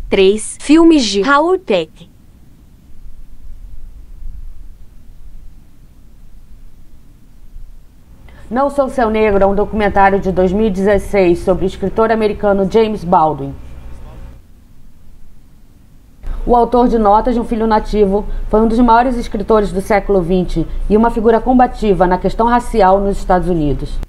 3 filmes de Raoul Peck. Não Sou Seu Negro é um documentário de 2016 sobre o escritor americano James Baldwin. O autor de Notas de um Filho Nativo foi um dos maiores escritores do século XX e uma figura combativa na questão racial nos Estados Unidos.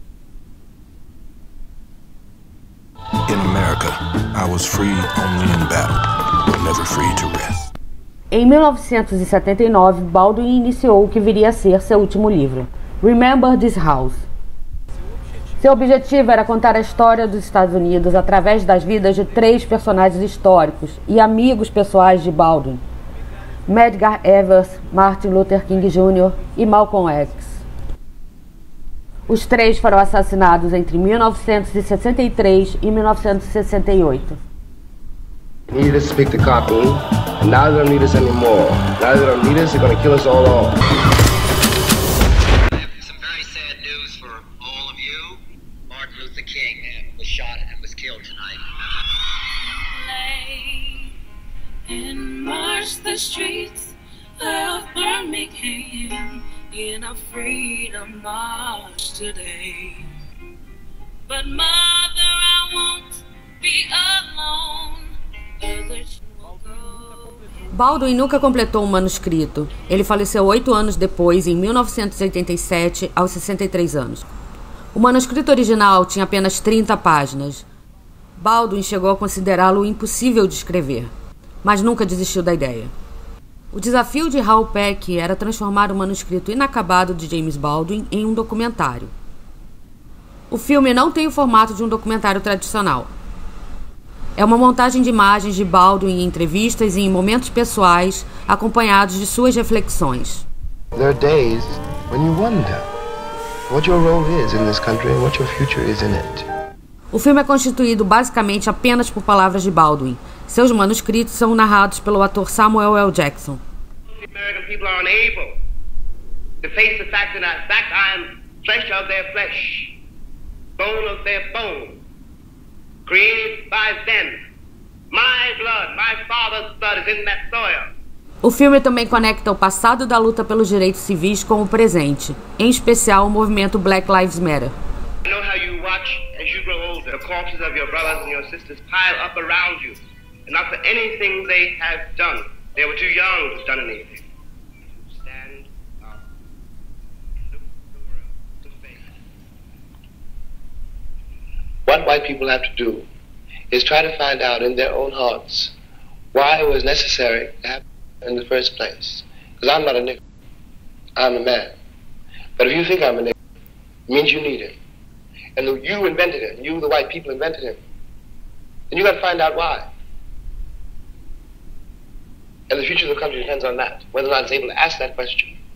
In America, I was free only in battle, never free to rest. Em 1979, Baldwin iniciou o que viria a ser seu último livro, Remember This House. Seu objetivo era contar a história dos Estados Unidos através das vidas de 3 personagens históricos e amigos pessoais de Baldwin: Medgar Evers, Martin Luther King Jr. e Malcolm X. Os 3 foram assassinados entre 1963 e 1968. They needed us to speak to copy, and now they don't need us anymore. Now they don't need us, they're gonna kill us all off. Some very sad news for all of you. Martin Luther King was shot and was killed tonight. And march the streets of Birmingham in a freedom march today. But mother, I won't be alone. Others will go. Baldwin nunca completou um manuscrito. Ele faleceu 8 anos depois, em 1987, aos 63 anos. O manuscrito original tinha apenas 30 páginas. Baldwin chegou a considerá-lo impossível de escrever, mas nunca desistiu da ideia. O desafio de Raoul Peck era transformar o manuscrito inacabado de James Baldwin em um documentário. O filme não tem o formato de um documentário tradicional. É uma montagem de imagens de Baldwin em entrevistas e em momentos pessoais, acompanhados de suas reflexões. There are days when you wonder what your role is in this country and what your future is in it. O filme é constituído basicamente apenas por palavras de Baldwin. Seus manuscritos são narrados pelo ator Samuel L. Jackson. The American people are unable to face the fact that I am flesh of their flesh, bone of their bone, created by them. My blood, my father's blood is in that soil. O filme também conecta o passado da luta pelos direitos civis com o presente, em especial o movimento Black Lives Matter. I know how you watch as you grow older, the corpses of your brothers and your sisters pile up around you, and not for anything they have done. They were too young to have done anything. Stand up. Look the world to face. What white people have to do is try to find out in their own hearts why it was necessary to happen in the first place. Because I'm not a nigger. I'm a man. But if you think I'm a nigger, it means you need him. And you invented him. You, the white people, invented him. Then you got to find out why. And the future of the country depends on that, whether or not it's able to ask that question.